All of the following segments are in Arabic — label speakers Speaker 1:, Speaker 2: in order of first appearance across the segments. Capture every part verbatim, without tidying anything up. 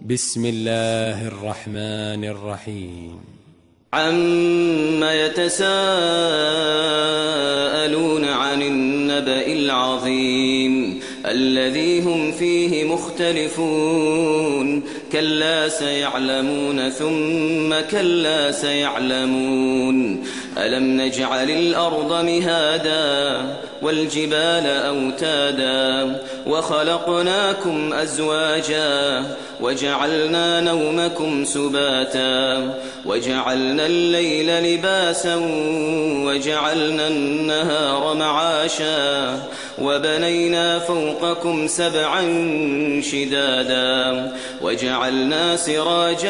Speaker 1: بسم الله الرحمن الرحيم.
Speaker 2: عم يتساءلون عن النبأ العظيم الذي هم فيه مختلفون كلا سيعلمون ثم كلا سيعلمون ألم نجعل الأرض مهادا والجبال أوتادا وخلقناكم أزواجا وجعلنا نومكم سباتا وجعلنا الليل لباسا وجعلنا النهار معاشا وبنينا فوقكم سبعا شدادا وجعلنا سراجا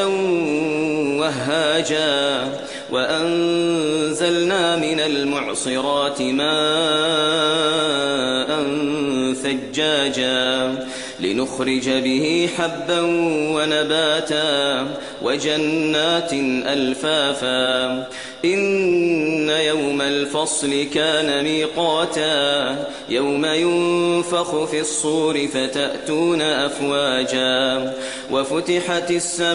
Speaker 2: وهاجا وأنزلنا من المعصرات ماء ثجاجا لنخرج به حبا ونباتا وجنات ألفافا إن يوم الفصل كان ميقاتا يوم ينفخ في الصور فتأتون أفواجا وفتحت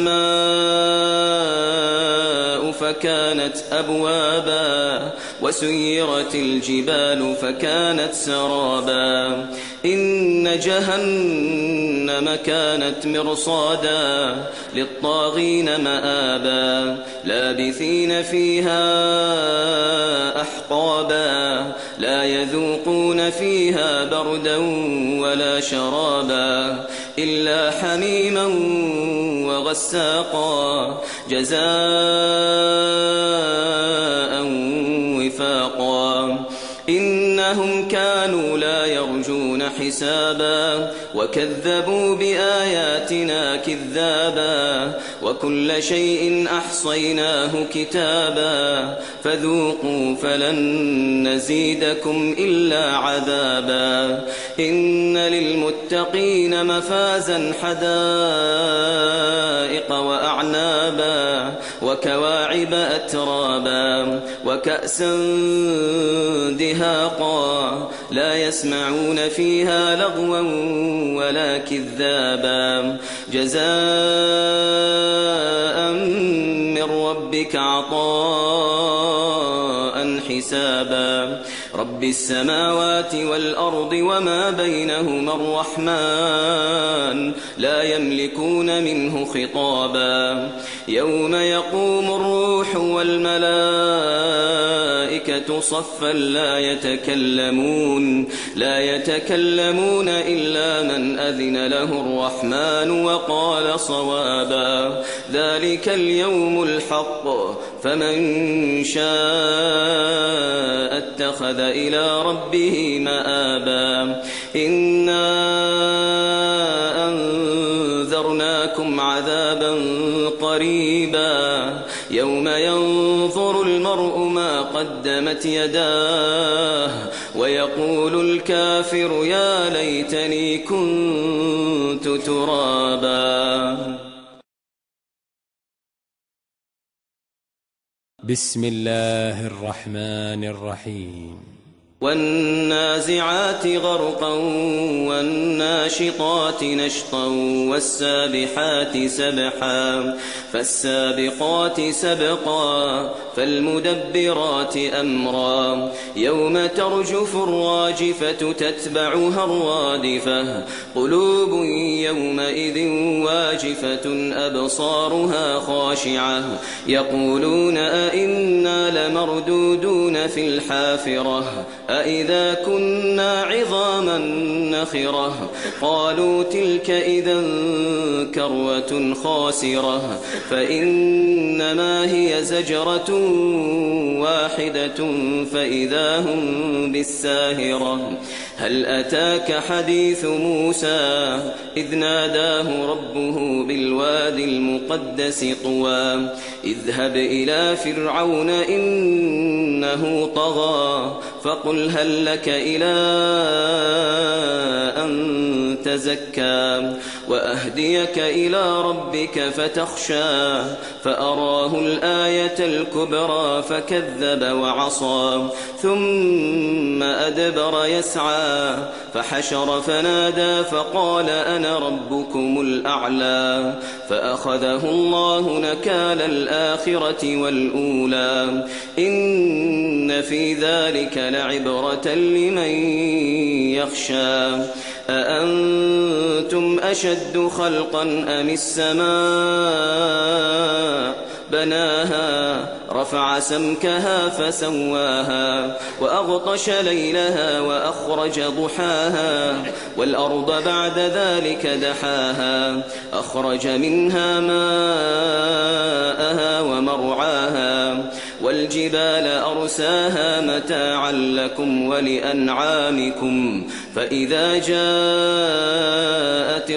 Speaker 2: السماء فكانت أبوابا وسيرت الجبال فكانت سرابا إن جهنم كانت مرصادا للطاغين مآبا لابثين فيها أحقابا لا يذوقون فيها بردا ولا شرابا إلا حميما وغساقا جزاء وفاقا إنهم كانوا لا يرجون حسابا وكذبوا بآياتنا كذابا وكل شيء أحصيناه كتابا فذوقوا فلن نزيدكم إلا عذابا إن للمتقين مفازا حدائق وأعنابا وكواعب أترابا وكأسا دهاقا لا يسمعون فيها لغوا ولا كذابا جزاء من ربك عطاء حسابا رب السماوات والأرض وما بينهما الرحمن لا يملكون منه خطابا يوم يقوم الروح والملائكة صفا لا يتكلمون لا يتكلمون إلا من أذن له الرحمن وقال صوابا ذلك اليوم الحق فمن شاء اتخذ إلى ربه مآبا إنا أنذرناكم عذابا قريبا يوم ينظر المرء ما قدمت يداه ويقول الكافر يا ليتني كنت ترابا.
Speaker 1: بسم الله الرحمن الرحيم.
Speaker 2: والنازعات غرقا والناشطات نشطا والسابحات سبحا فالسابقات سبقا فالمدبرات أمرا يوم ترجف الراجفة تتبعها الرادفة قلوب يومئذ واجفة أبصارها خاشعة يقولون أئنا لمردودون في الحافرة أإذا كنا عظاما نخرة قالوا تلك إذا كروة خاسرة فإنما هي زجرة واحدة فإذا هم بالساهرة هل أتاك حديث موسى إذ ناداه ربه بالوادي المقدس طوى اذهب إلى فرعون إنه طغى فقل هل لك إلى أن تزكى وأهديك إلى ربك فتخشى فأراه الآية الكبرى فكذب وعصى ثم أدبر يسعى فحشر فنادى فقال أنا ربكم الأعلى فأخذه الله نكال الآخرة والأولى إن في ذلك لعبرة لمن يخشى أأنتم أشد خلقا أم السماء بناها رفع سمكها فسواها وأغطش ليلها وأخرج ضحاها والأرض بعد ذلك دحاها أخرج منها ماءها ومرعاها والجبال أرساها متاعا لكم ولأنعامكم فإذا جاءت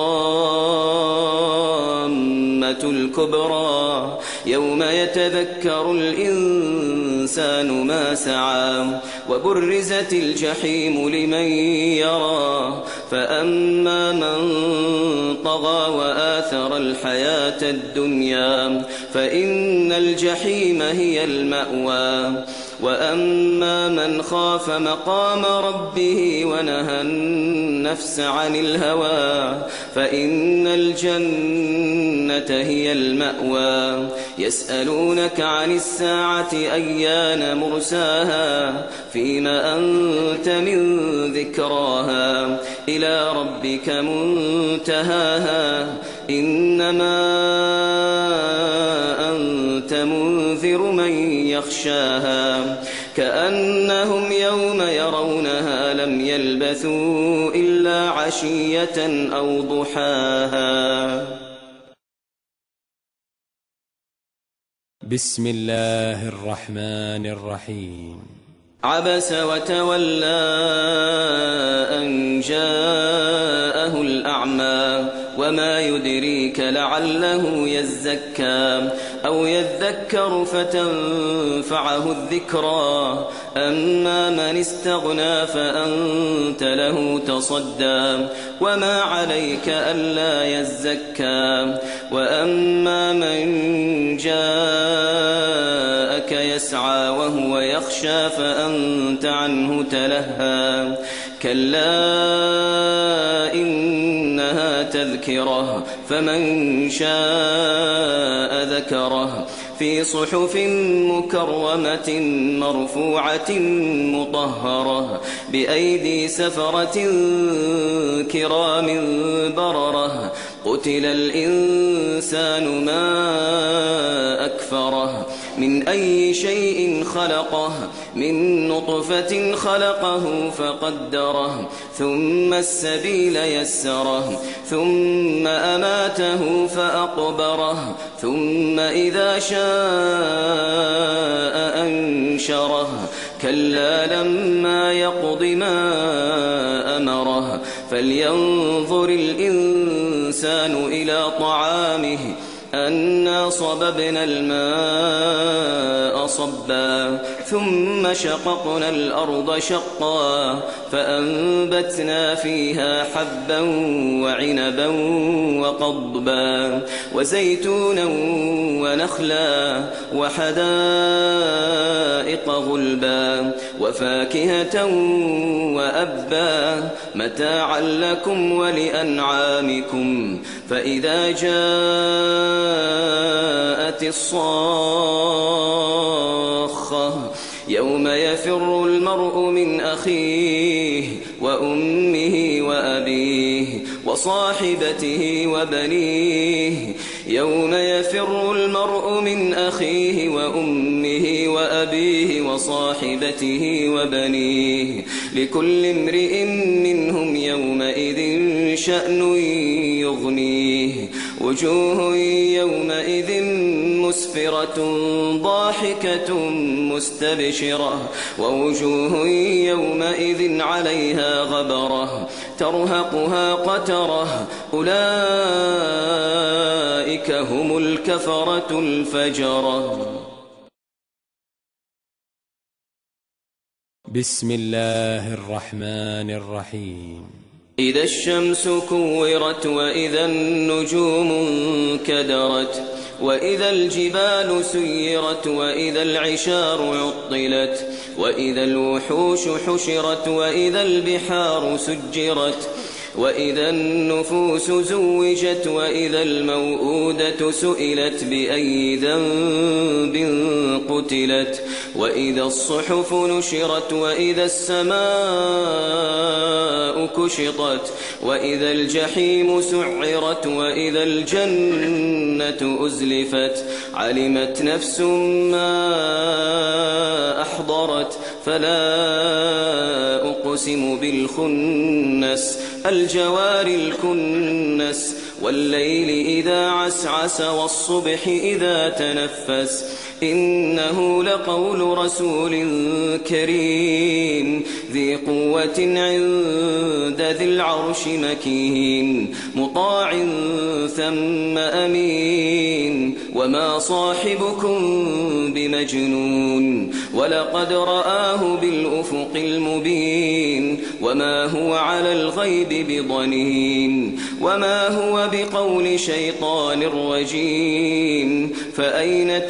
Speaker 2: الطامة الكبرى يوم يتذكر الإنسان ما سعى وبرزت الجحيم لمن يرى فأما من طغى وآثر الحياة الدنيا فإن الجحيم هي المأوى وأما من خاف مقام ربه ونهى النفس عن الهوى فإن الجنة هي المأوى يسألونك عن الساعة أيان مرساها فيما أنت من ذكراها إلى ربك منتهاها إنما أنت منذر من يخشاها كأنهم يوم يرونها لم يلبثوا إلا عشية أو ضحاها.
Speaker 1: بسم الله الرحمن الرحيم.
Speaker 2: عبس وتولى أن جاءه الأعمى وما يدريك لعله يزكى أو يذكر فتنفعه الذكرى أما من استغنى فأنت له تصدى وما عليك ألا يزكى وأما من جاءك يسعى وهو يخشى فأنت عنه تلهى كلا إنها تذكرة فمن شاء ذكره في صحف مكرمة مرفوعة مطهرة بأيدي سفرة كرام بررة قتل الإنسان ما أكفره من أي شيء خلقه من نطفة خلقه فقدره ثم السبيل يسره ثم أماته فأقبره ثم إذا شاء أنشره كلا لما يقض ما أمره فلينظر الإنسان إلى طعامه أنا صببنا الماء صبا ثم شققنا الأرض شقا فأنبتنا فيها حبا وعنبا وقضبا وزيتونا ونخلا وحدائق غلبا وفاكهة وأبا متاعا لكم ولأنعامكم فإذا جاءت الصاخة يوم يفر المرء من أخيه وأمه وأبيه وصاحبته وبنيه يوم يفر المرء من أخيه وأمه وأبيه وصاحبته وبنيه لكل امرئ منهم يومئذ شأن يغنيه وجوه يومئذ مسفرة ضاحكة مستبشرة ووجوه يومئذ عليها غبرة ترهقها قترة أولئك هم الكفرة الفجرة.
Speaker 1: بسم الله الرحمن الرحيم.
Speaker 2: إذا الشمس كورت وإذا النجوم انكدرت وإذا الجبال سيرت وإذا العشار عطلت وإذا الوحوش حشرت وإذا البحار سجرت وإذا النفوس زوجت وإذا الموءودة سئلت بأي ذنب قتلت وإذا الصحف نشرت وإذا السماء كشطت وإذا الجحيم سعرت وإذا الجنة أزلفت علمت نفس ما أحضرت فلا أقسم بالخنس الجوار الكنس والليل إذا عسعس والصبح إذا تنفس إنه لقول رسول كريم ذي قوة عند ذي العرش مكين مطاع ثم أمين وما صاحبكم بمجنون ولقد رآه بالأفق المبين وما هو على الغيب بضنين وما هو بقول شيطان رجيم فأين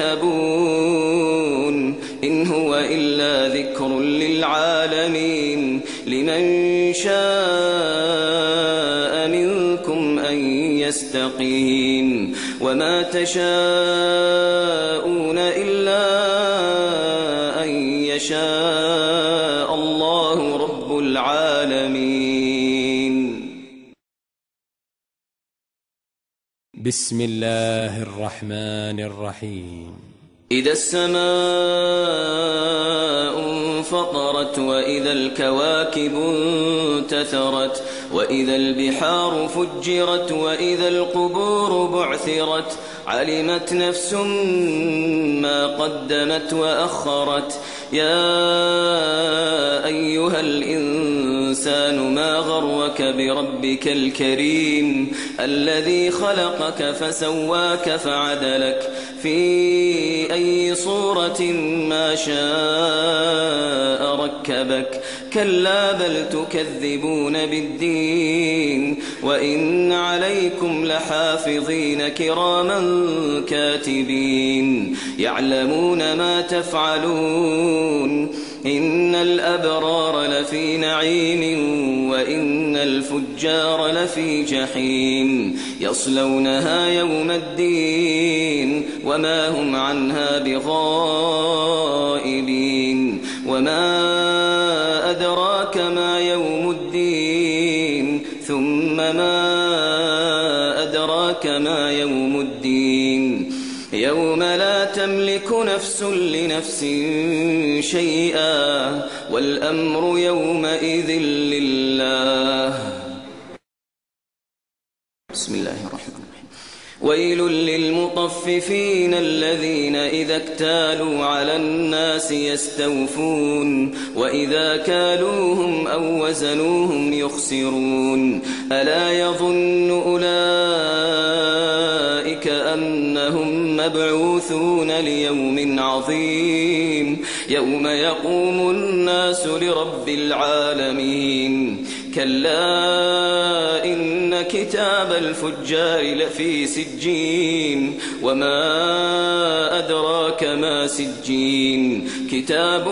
Speaker 2: تذهبون إن هو إلا ذكر للعالمين لمن شاء منكم أن يستقيم وما تشاءون إلا أن يشاء الله رب العالمين.
Speaker 1: بسم الله الرحمن الرحيم.
Speaker 2: إذا السماء انفطرت وإذا الكواكب انتثرت وإذا البحار فجرت وإذا القبور بعثرت علمت نفس ما قدمت وأخرت يا أيها الإنسان ما غرك بربك الكريم الذي خلقك فسواك فعدلك في أي صورة ما شاء ركبك كلا بل تكذبون بالدين وإن عليكم لحافظين كراما كاتبين يعلمون ما تفعلون إن الأبرار لفي نعيم وإن الفجار لفي جحيم يصلونها يوم الدين وما هم عنها بغائبين وما أدراك ما يوم الدين ثم ما أدراك ما يوم الدين يوم لا تملك نفس لنفس شيئا والأمر يومئذ لله. بسم الله الرحمن الرحيم. ويل للمطففين الذين إذا اكتالوا على الناس يستوفون وإذا كالوهم أو وزنوهم يخسرون ألا يظن أولئك أنهم مبعوثون ليوم عظيم يوم يقوم الناس لرب العالمين كلا إن كتاب الفجار لفي سجين وما أدراك ما سجين كتاب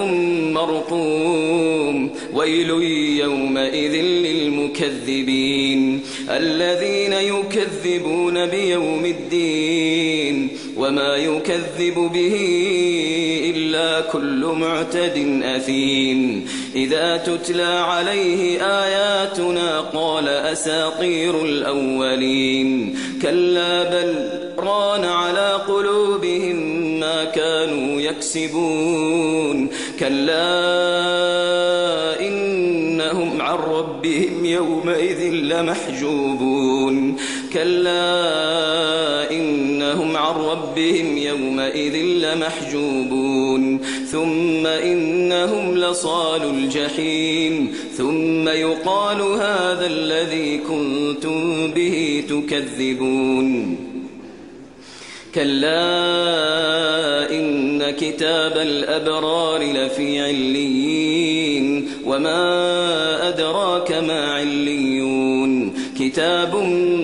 Speaker 2: مرقوم ويل يومئذ للمكذبين الذين يكذبون بيوم الدين وما يكذب به إلا كل معتد أثيم إذا تتلى عليه آياتنا قال أساطير الأولين كلا بل ران على قلوبهم ما كانوا يكسبون كلا إنهم عن ربهم يومئذ لمحجوبون كلا إنهم عن ربهم يومئذ لمحجوبون ثم إنهم لصال الجحيم ثم يقال هذا الذي كنتم به تكذبون كلا إن كتاب الأبرار لفي عليين وما أدراك ما عليون كتاب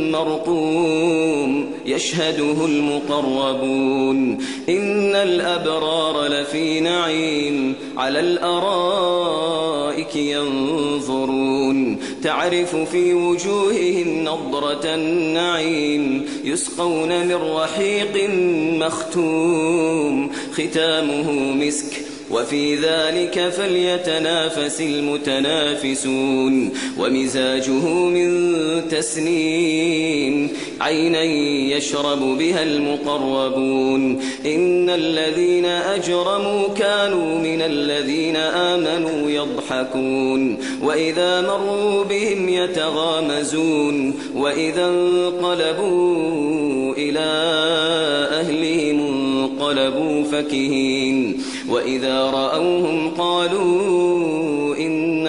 Speaker 2: مرقوم يشهده المقربون إن الأبرار لفي نعيم على الأرائك ينظرون تعرف في وجوههم نضرة النعيم يسقون من رحيق مختوم ختامه مسك وفي ذلك فليتنافس المتنافسون ومزاجه من تسنيم عينا يشرب بها المقربون إن الذين أجرموا كانوا من الذين آمنوا يضحكون وإذا مروا بهم يتغامزون وإذا انقلبوا إلى أهلهم انقلبوا فكهين وإذا رأوهم قالوا إن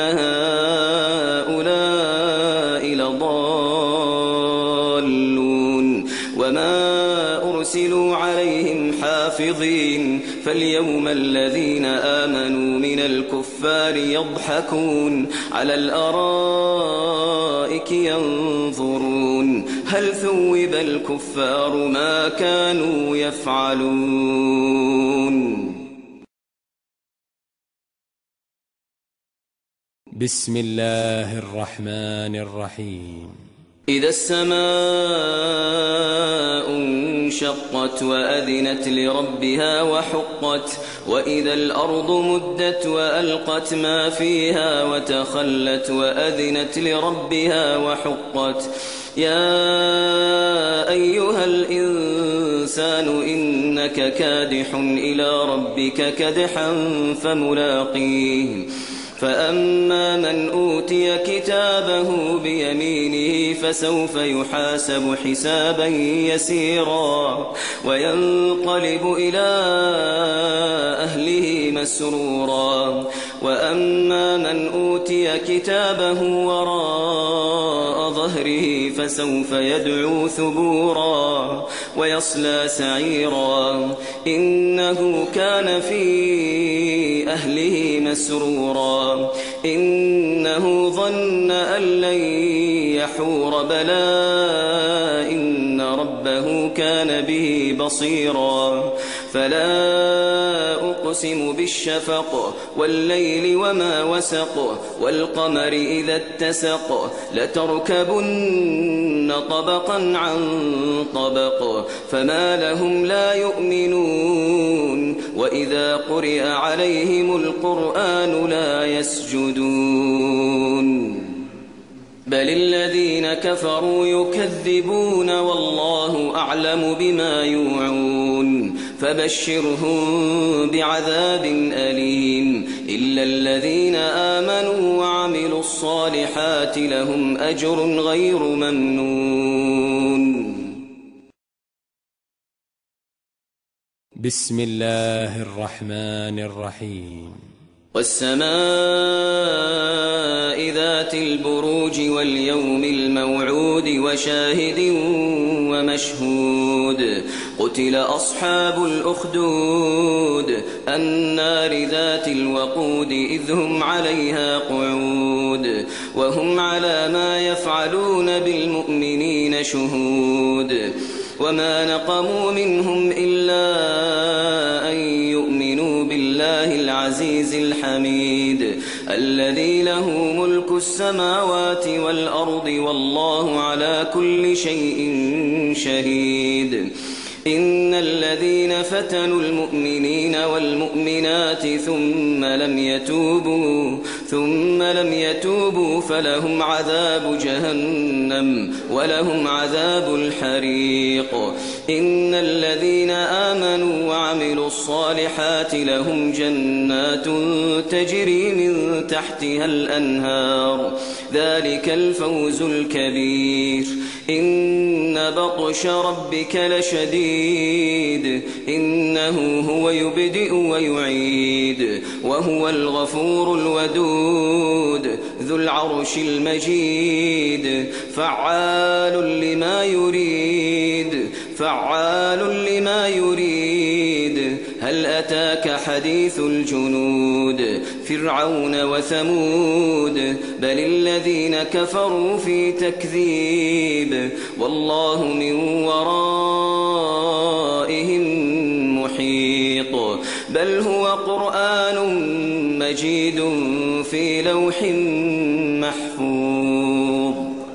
Speaker 2: هؤلاء لضالون وما أرسلوا عليهم حافظين فاليوم الذين آمنوا من الكفار يضحكون على الأرائك ينظرون هل ثوب الكفار ما كانوا يفعلون.
Speaker 1: بسم الله الرحمن الرحيم.
Speaker 2: إذا السماء انشقت وأذنت لربها وحقت وإذا الأرض مدت وألقت ما فيها وتخلت وأذنت لربها وحقت يا أيها الإنسان إنك كادح إلى ربك كدحا فملاقيه فأما من أوتي كتابه بيمينه فسوف يحاسب حسابا يسيرا وينقلب إلى أهله مسرورا وأما من أوتي كتابه وراء ظهره فسوف يدعو ثبورا ويصلى سعيرا إنه كان في أهله مسرورا إنه ظن أن لن يحور بلى إن ربه كان به بصيرا فلا أقسم بالشفق والليل وما وسق والقمر إذا اتسق لتركبن طبقا عن طبق فما لهم لا يؤمنون وإذا قرئ عليهم القرآن لا يسجدون بل الذين كفروا يكذبون والله أعلم بما يوعون فبشرهم بعذاب أليم إلا الذين آمنوا وعملوا الصالحات لهم أجر غير ممنون.
Speaker 1: بسم الله الرحمن الرحيم.
Speaker 2: والسماء ذات البروج واليوم الموعود وشاهد ومشهود قتل أصحاب الأخدود النار ذات الوقود إذ هم عليها قعود وهم على ما يفعلون بالمؤمنين شهود وما نقموا منهم إلا أن يؤمنوا بالله العزيز الحميد الذي له ملك السماوات والأرض والله على كل شيء شهيد. إن الذين فتنوا المؤمنين والمؤمنات ثم لم يتوبوا ثم لم يتوبوا فلهم عذاب جهنم ولهم عذاب الحريق. إن الذين آمنوا وعملوا الصالحات لهم جنات تجري من تحتها الأنهار ذلك الفوز الكبير. إن بطش ربك لشديد إنه هو يبدئ ويعيد وهو الغفور الودود ذو العرش المجيد فعال لما يريد فعال لما يريد هل هل أتاك حديث الجنود فرعون وثمود بل الذين كفروا في تكذيب والله من ورائهم محيط بل هو قرآن مجيد في لوح محفوظ.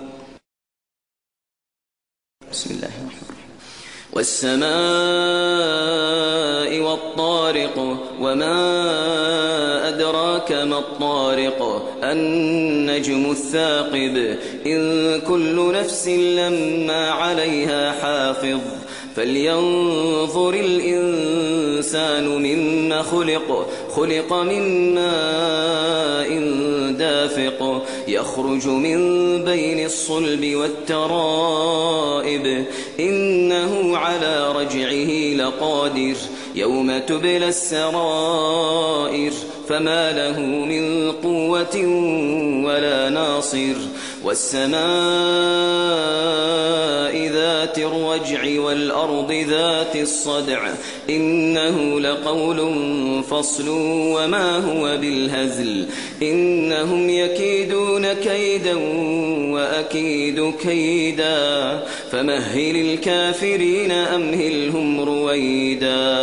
Speaker 2: بسم الله الرحمن الرحيم. والسماء والطارق وما أدراك ما الطارق النجم الثاقب إن كل نفس لما عليها حافظ فلينظر الإنسان مما خلق خلق من ماء دافق يخرج من بين الصلب والترائب إنه على رجعه لقادر يوم تبلى السرائر فما له من قوة ولا ناصر والسماء ذات الرجع والأرض ذات الصدع إنه لقول فصل وما هو بالهزل إنهم يكيدون كيدا وأكيد كيدا فمهل الكافرين أمهلهم رويدا.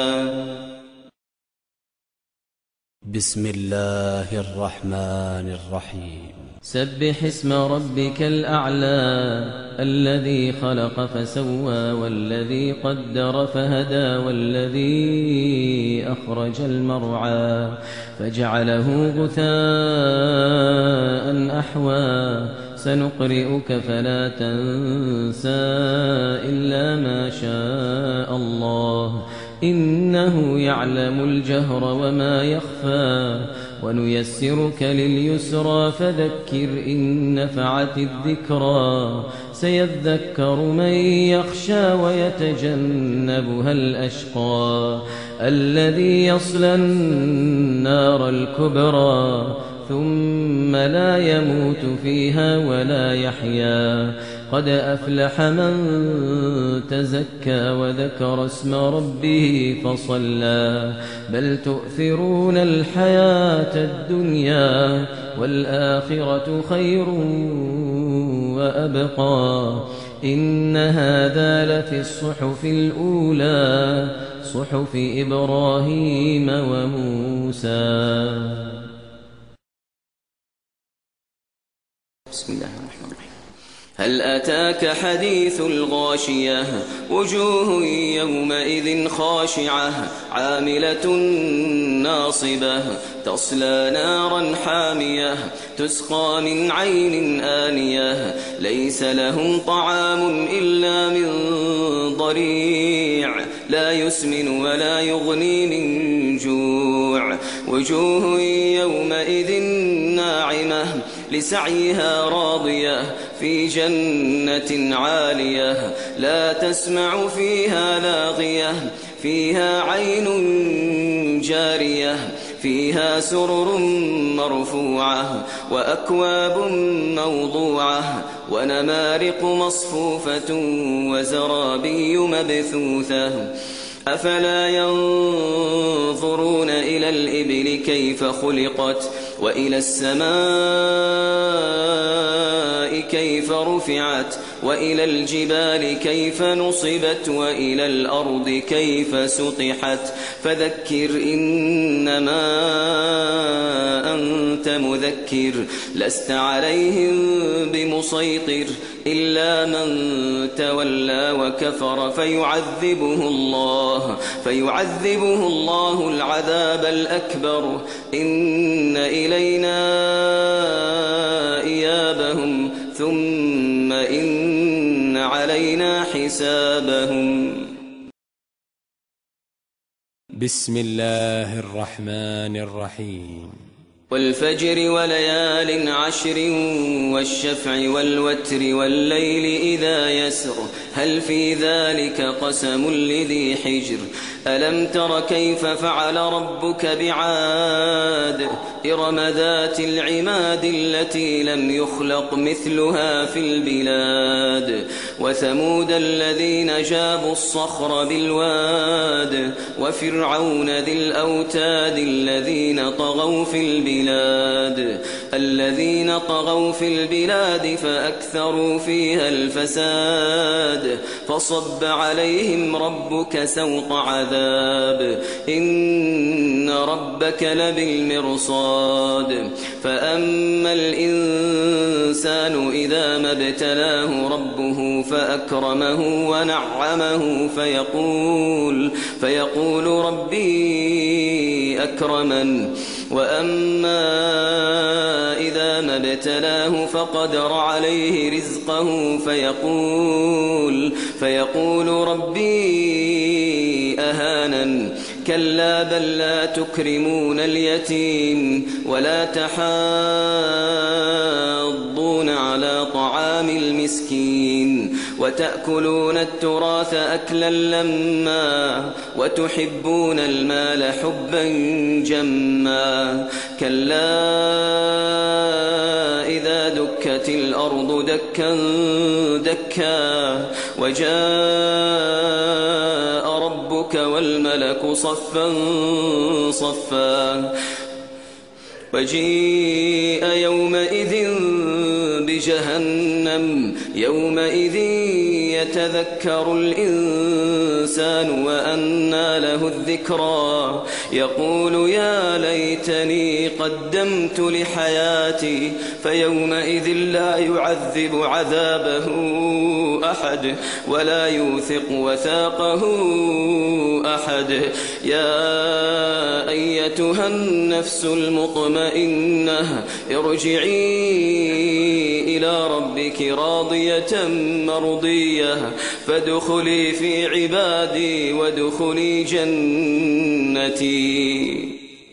Speaker 1: بسم الله الرحمن الرحيم.
Speaker 3: سبح اسم ربك الأعلى الذي خلق فسوى والذي قدر فهدى والذي أخرج المرعى فجعله غثاء أحوى سنقرئك فلا تنسى إلا ما شاء الله إنه يعلم الجهر وما يخفى ونيسرك لليسرى فذكر إن نفعت الذكرى سيذكر من يخشى ويتجنبها الأشقى الذي يصلى النار الكبرى ثم لا يموت فيها ولا يحيا قد أفلح من تزكى وذكر اسم ربه فصلى بل تؤثرون الحياة الدنيا والآخرة خير وأبقى إن هذا لفي الصحف الأولى صحف إبراهيم وموسى.
Speaker 2: بسم الله الرحمن الرحيم. هل أتاك حديث الغاشية وجوه يومئذ خاشعة عاملة ناصبة تصلى نارا حامية تسقى من عين آنية ليس لهم طعام إلا من ضريع لا يسمن ولا يغني من جوع وجوه يومئذ ناعمة لسعيها راضية في جنة عالية لا تسمع فيها لاغية فيها عين جارية فيها سرر مرفوعة وأكواب موضوعة ونمارق مصفوفة وزرابي مبثوثة أفلا ينظرون إلى الإبل كيف خلقت وإلى السماء كيف رفعت وإلى الجبال كيف نصبت وإلى الأرض كيف سطحت فذكر إنما أنت مذكر لست عليهم بمسيطر إلا من تولى وكفر فيعذبه الله فيعذبه الله العذاب الأكبر إن إلينا إيابهم ثم إن علينا حسابهم.
Speaker 1: بسم الله الرحمن الرحيم.
Speaker 2: والفجر وليال عشر والشفع والوتر والليل إذا يسر هل في ذلك قسم لذي حجر ألم تر كيف فعل ربك بعاد إرم ذات العماد التي لم يخلق مثلها في البلاد وثمود الذين جابوا الصخر بالواد وفرعون ذي الأوتاد الذين طغوا في البلاد الذين طغوا في البلاد فأكثروا فيها الفساد فصب عليهم ربك سوط عذاب إن ربك لبالمرصاد فأما الإنسان إذا ما ابتلاه ربه فأكرمه ونعمه فيقول, فيقول ربي أكرمن وأما إذا ما ابتلاه فقدر عليه رزقه فيقول, فيقول ربي أهانن كلا بل لا تكرمون اليتيم ولا تحاضون على طعام المسكين وتأكلون التراث أكلا لما وتحبون المال حبا جما كلا إذا دكت الأرض دكا دكا وجاء ربك والملك صفا صفا وجيء يومئذ بجهنم يومئذ يتذكر الإنسان وأنى له الذكرى يقول يا ليتني قدمت لحياتي فيومئذ لا يعذب عذابه أحد ولا يوثق وثاقه أحد يا أيتها النفس المطمئنة ارجعي إلى ربك راضية مرضية فادخلي في عبادي وادخلي جنتي.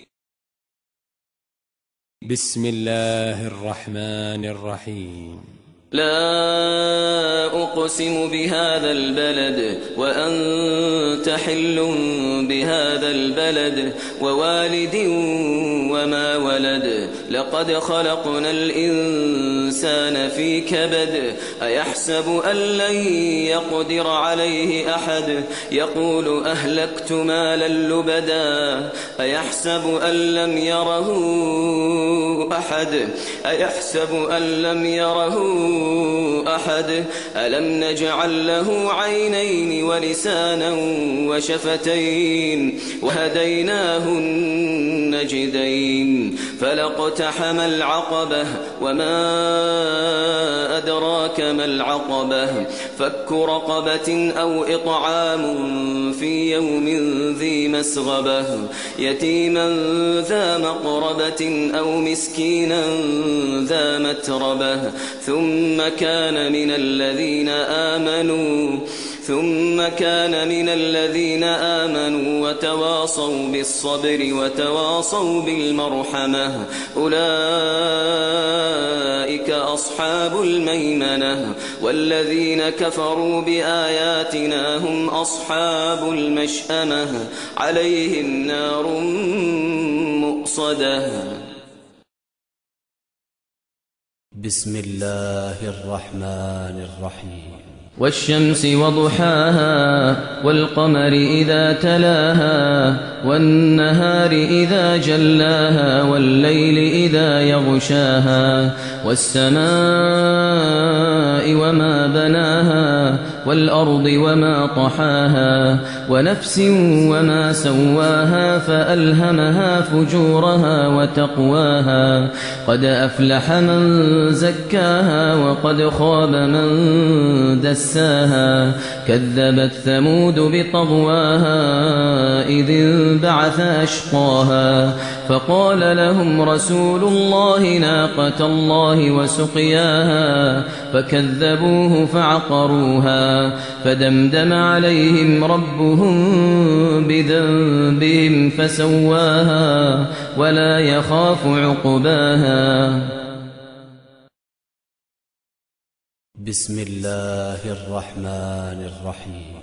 Speaker 4: بسم الله الرحمن الرحيم.
Speaker 2: لا أقسم بهذا البلد وأنت حل بهذا البلد ووالد وما ولد لقد خلقنا الإنسان في كبد أيحسب أن لن يقدر عليه أحد يقول أهلكت مالا لبدا أيحسب أن لم يره أحد أيحسب أن لم يره أحد ألم نجعل له عينين ولسانا وشفتين وهديناه النجدين فلاقتحم العقبة وما أدراك ما العقبة فك رقبة أو إطعام في يوم ذي مسغبة يتيما ذا مقربة أو مسكينا ذا متربة ثم كان من الذين آمنوا ثم كان من الذين آمنوا وتواصوا بالصبر وتواصوا بالمرحمة أولئك أصحاب الميمنة والذين كفروا بآياتنا هم أصحاب المشأمة عليهم نار مؤصدة.
Speaker 1: بسم الله الرحمن الرحيم.
Speaker 3: والشمس وضحاها والقمر إذا تلاها والنهار إذا جلاها والليل إذا يغشاها والسماء وما بناها والأرض وما طحاها ونفس وما سواها فألهمها فجورها وتقواها قد أفلح من زكاها وقد خاب من دساها كذبت ثمود بطغواها إذ انبعث أشقاها فقال لهم رسول الله ناقة الله وسقياها فكذبوه فعقروها فسواها فدمدم عليهم ربهم بذنبهم فسواها ولا يخاف عقباها.
Speaker 1: بسم الله الرحمن الرحيم.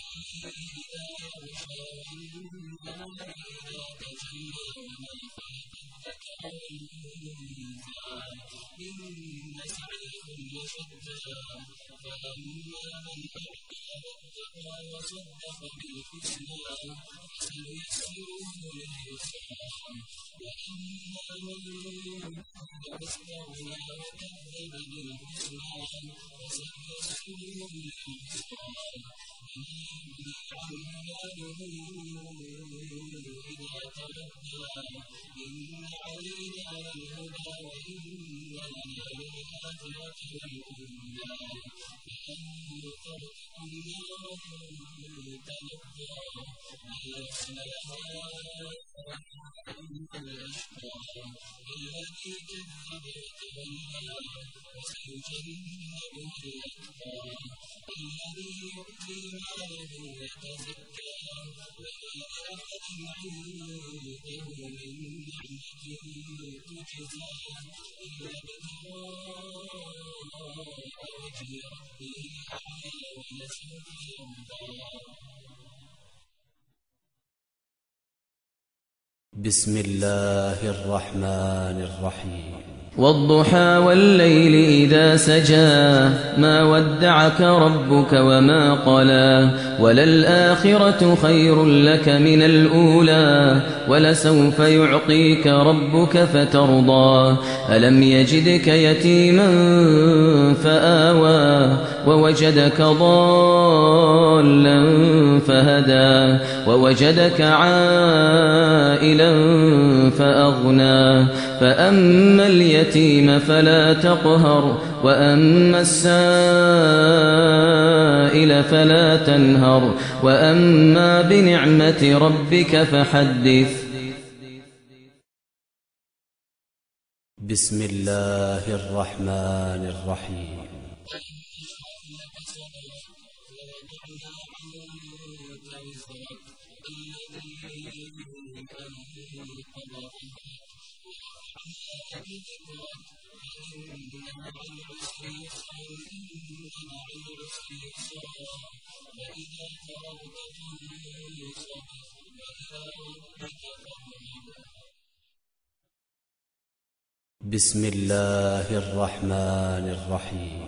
Speaker 1: بسم الله الرحمن الرحيم.
Speaker 3: والضحى والليل إذا سجى ما ودعك ربك وما قلى وللآخرة خير لك من الأولى ولسوف يعطيك ربك فترضى. ألم يجدك يتيما فآوى ووجدك ضالا فهدى ووجدك عائلا فأغنى. فأما اليتيم فلا تقهر وأما السائل فلا تنهر وأما بنعمة ربك فحدث.
Speaker 1: بسم الله الرحمن الرحيم. بسم الله الرحمن الرحيم.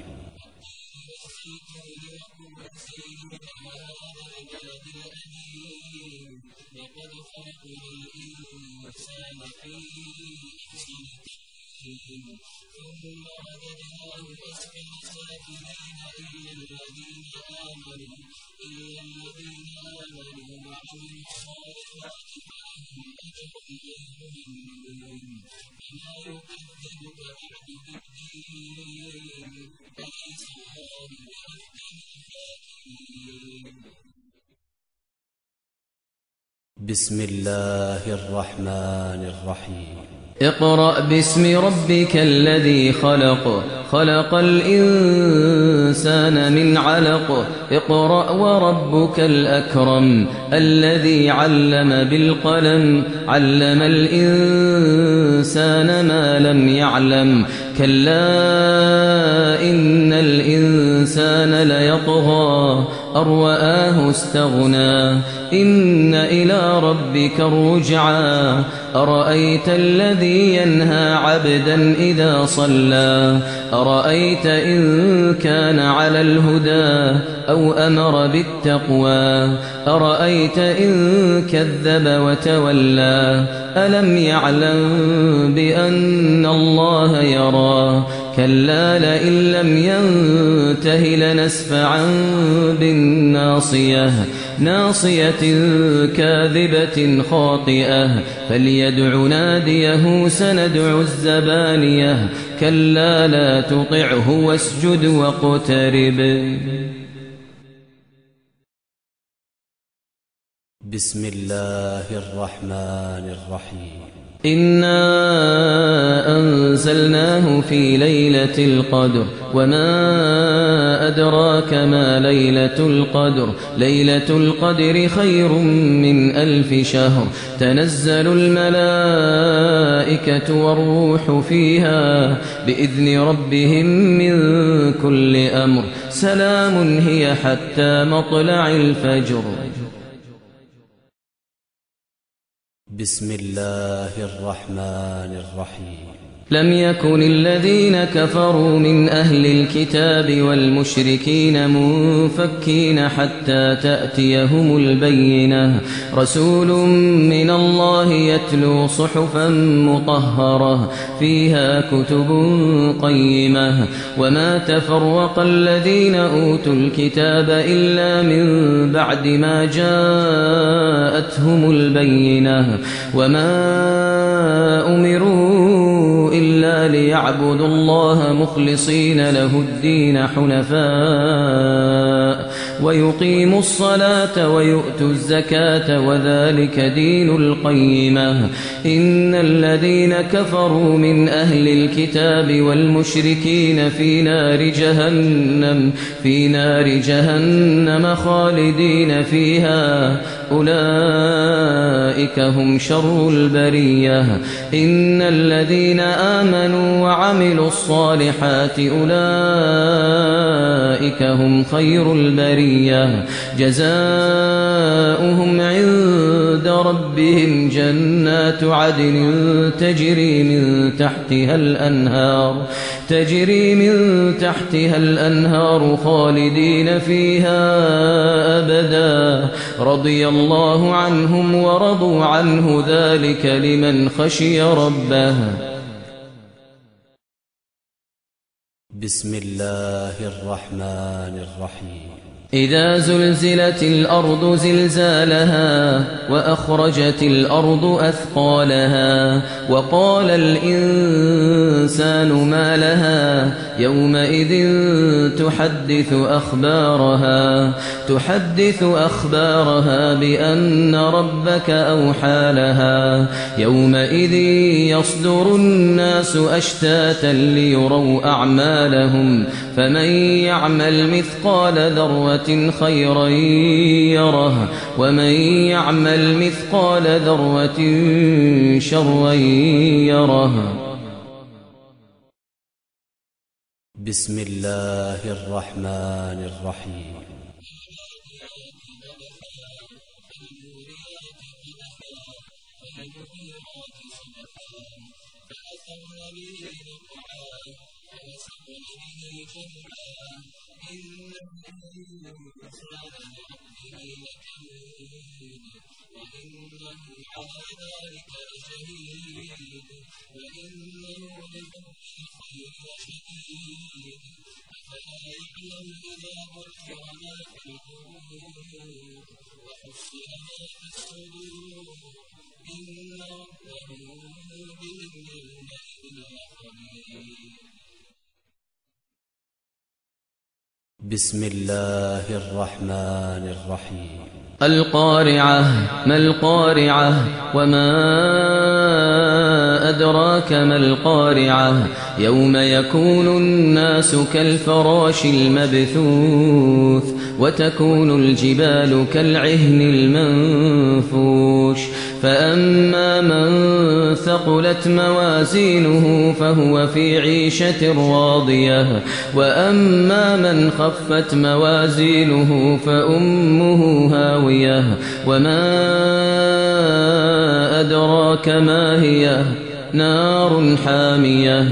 Speaker 1: بسم الله الرحمن الرحيم.
Speaker 3: اقرأ باسم ربك الذي خلق خلق الإنسان من علق اقرأ وربك الأكرم الذي علم بالقلم علم الإنسان ما لم يعلم كلا إن الإنسان ليطغى أن رآه استغنى إن إلى ربك الرجعى أرأيت الذي ينهى عبدا إذا صلى أرأيت إن كان على الهدى أو أمر بالتقوى أرأيت إن كذب وتولى ألم يعلم بأن الله يرى كلا لئن لم ينته لنسفعا بالناصية ناصية كاذبة خاطئة فليدع ناديه سندع الزبانية كلا لا تطعه واسجد واقترب.
Speaker 1: بسم الله الرحمن الرحيم.
Speaker 3: إنا أنزلناه في ليلة القدر وما أدراك ما ليلة القدر ليلة القدر خير من ألف شهر تنزل الملائكة والروح فيها بإذن ربهم من كل أمر سلام هي حتى مطلع الفجر.
Speaker 1: بسم الله الرحمن الرحيم.
Speaker 3: لم يكن الذين كفروا من أهل الكتاب والمشركين منفكين حتى تأتيهم البينة رسول من الله يتلو صحفا مطهرة فيها كتب قيمة وما تفرق الذين أوتوا الكتاب إلا من بعد ما جاءتهم البينة وما أمروا إلا ليعبدوا الله مخلصين له الدين حنفاء ويقيموا الصلاة ويؤتوا الزكاة وذلك دين القيمة. إن الذين كفروا من أهل الكتاب والمشركين في نار جهنم في نار جهنم خالدين فيها أولئك هم شر البرية. إن الذين آمنوا وعملوا الصالحات أولئك هم خير البرية جزاؤهم عند ربهم جنات عدن تجري من تحتها الأنهار تجري من تحتها الأنهار خالدين فيها أبدا رضي الله عنهم ورضوا عنه ذلك لمن خشي ربه.
Speaker 1: بسم الله الرحمن الرحيم.
Speaker 3: إذا زلزلت الأرض زلزالها وأخرجت الأرض أثقالها وقال الإنسان ما لها يومئذ تحدث أخبارها تحدث أخبارها بأن ربك أوحى لها يومئذ يصدر الناس أشتاتا ليروا أعمالهم فمن يعمل مثقال ذرة خيرا يره ومن يعمل مثقال ذرة شرا يره.
Speaker 1: بسم الله الرحمن الرحيم. بسم الله الرحمن الرحيم.
Speaker 3: القارعة ما القارعة وما أدراك ما القارعة يوم يكون الناس كالفراش المبثوث وتكون الجبال كالعهن المنفوش فأما من ثقلت موازينه فهو في عيشة راضية وأما من خفت موازينه فأمه هاوية وما أدراك ما هي نار حامية.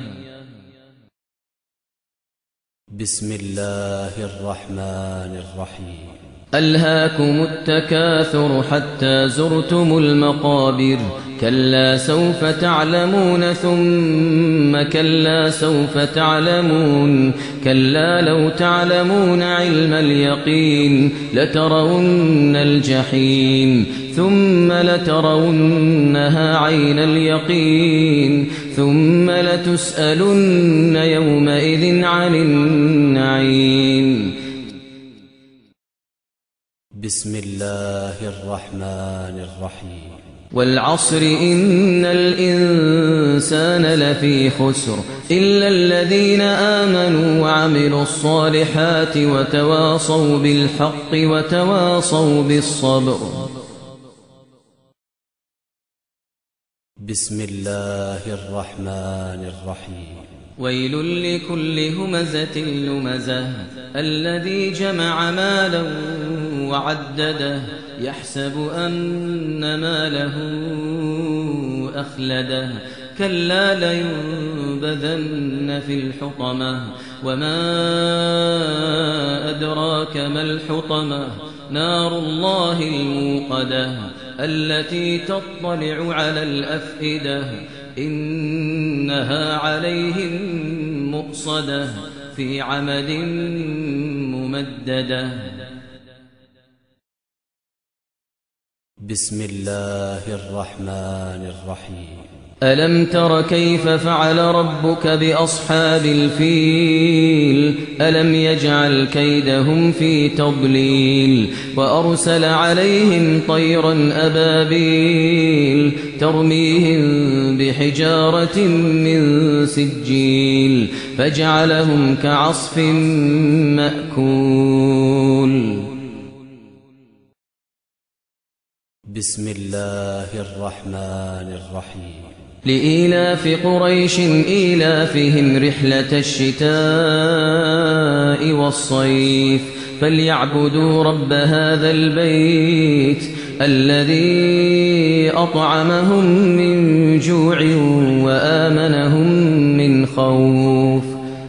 Speaker 1: بسم الله الرحمن الرحيم.
Speaker 3: ألهاكم التكاثر حتى زرتم المقابر كلا سوف تعلمون ثم كلا سوف تعلمون كلا لو تعلمون علم اليقين لترون الجحيم ثم لترونها عين اليقين ثم لتسألن يومئذ عن النعيم.
Speaker 1: بسم الله الرحمن الرحيم.
Speaker 3: والعصر إن الإنسان لفي خسر إلا الذين آمنوا وعملوا الصالحات وتواصوا بالحق وتواصوا بالصبر.
Speaker 1: بسم الله الرحمن الرحيم.
Speaker 3: ويل لكل همزة لمزة الذي جمع مالا وعدده يحسب أن ماله أخلده كلا لينبذن في الحطمة وما أدراك ما الحطمة نار الله الموقدة التي تطلع على الأفئدة إنها عليهم مؤصدة في عمد ممددة.
Speaker 1: بسم الله الرحمن الرحيم.
Speaker 3: ألم تر كيف فعل ربك بأصحاب الفيل ألم يجعل كيدهم في تضليل وأرسل عليهم طيرا أبابيل ترميهم بحجارة من سجيل فجعلهم كعصف مأكول.
Speaker 1: بسم الله الرحمن الرحيم.
Speaker 3: لإيلاف قريش إيلافهم رحلة الشتاء والصيف فليعبدوا رب هذا البيت الذي أطعمهم من جوع وآمنهم من خوف.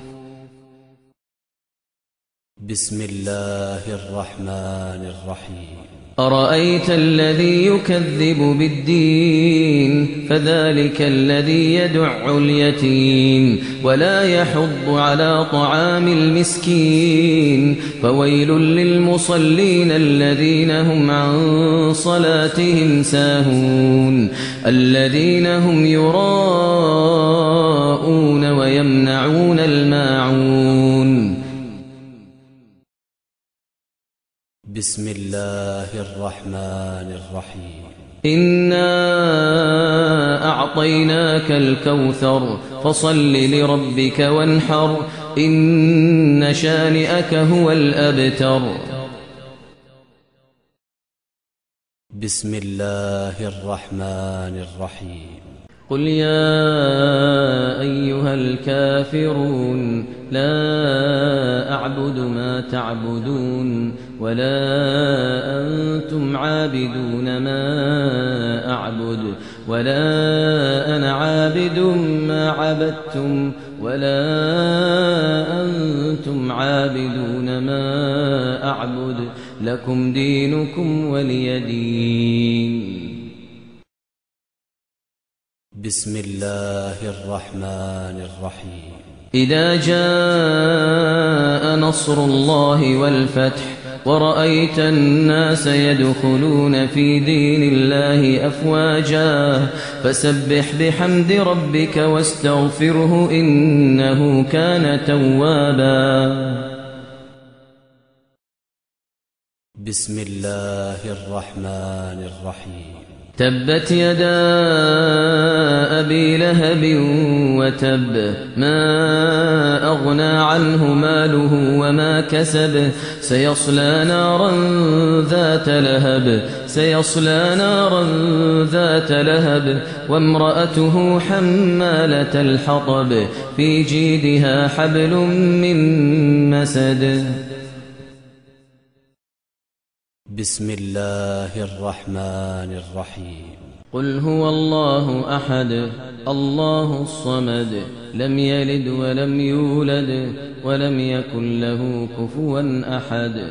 Speaker 1: بسم الله الرحمن الرحيم.
Speaker 3: أرأيت الذي يكذب بالدين فذلك الذي يدع اليتيم ولا يحض على طعام المسكين فويل للمصلين الذين هم عن صلاتهم ساهون الذين هم يراءون ويمنعون الماعون.
Speaker 1: بسم الله الرحمن الرحيم.
Speaker 3: إنا أعطيناك الكوثر فصل لربك وانحر إن شانئك هو الأبتر.
Speaker 1: بسم الله الرحمن الرحيم.
Speaker 3: قل يا أيها الكافرون لا أعبد ما تعبدون ولا أنتم عابدون ما أعبد ولا أنا عابد ما عبدتم ولا أنتم عابدون ما أعبد لكم دينكم ولي دين.
Speaker 1: بسم الله الرحمن الرحيم.
Speaker 3: إذا جاء نصر الله والفتح ورأيت الناس يدخلون في دين الله أفواجا فسبح بحمد ربك واستغفره إنه كان توابا.
Speaker 1: بسم الله الرحمن الرحيم.
Speaker 3: تبت يدا أبي لهب وتب ما أغنى عنه ماله وما كسب سيصلى نارا ذات لهب سيصلى نارا ذات لهب وامرأته حمالة الحطب في جيدها حبل من مسد.
Speaker 1: بسم الله الرحمن الرحيم.
Speaker 3: قل هو الله أحد الله الصمد لم يلد ولم يولد ولم يكن له كفوا أحد.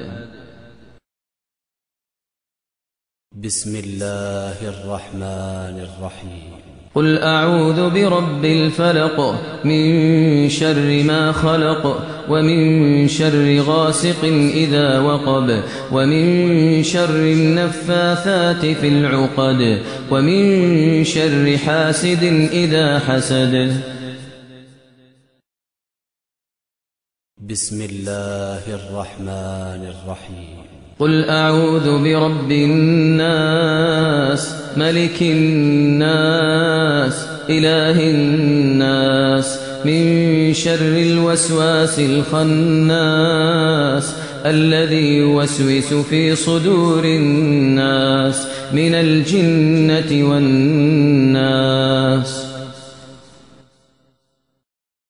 Speaker 1: بسم الله الرحمن الرحيم.
Speaker 3: قل أعوذ برب الفلق من شر ما خلق ومن شر غاسق إذا وقب ومن شر النفاثات في العقد ومن شر حاسد إذا حسد.
Speaker 1: بسم الله الرحمن الرحيم.
Speaker 3: قل أعوذ برب الناس ملك الناس إله الناس من شر الوسواس الخناس الذي يوسوس في صدور الناس من الجنة والناس.